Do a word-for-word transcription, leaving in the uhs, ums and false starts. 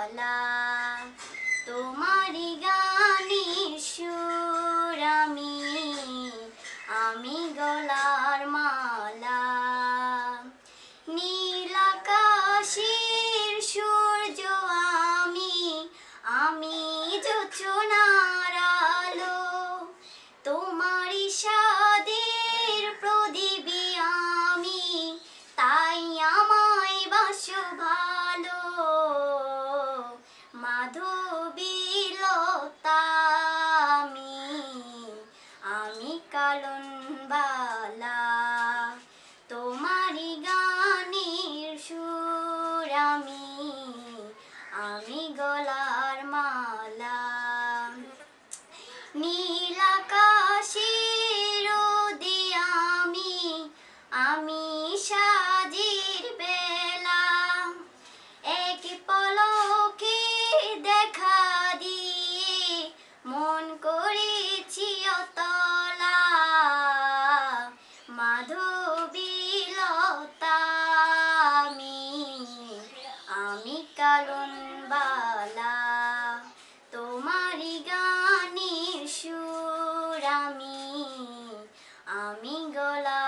বালা তোমারি গানের সুর আমি আমি গলার মালা নীল আকাশের সূর্য আমি আমি যোচনার আলো তোমারি সাদের প্রদীপী আমি তাই আমায় বাসো ভালো মাধবীলতা আমি আমি কালন বালা তোমারি গানের সুর আমি আমি গলার মালা নীল আকাশের রোদে আমি আমি সাজির বেলা এক পলকে দেখা দিয়ে মন করেছি অতলা মাধবীলতা আমি আমি কালন বালা তোমারি গানের সুর আমি আমি গলা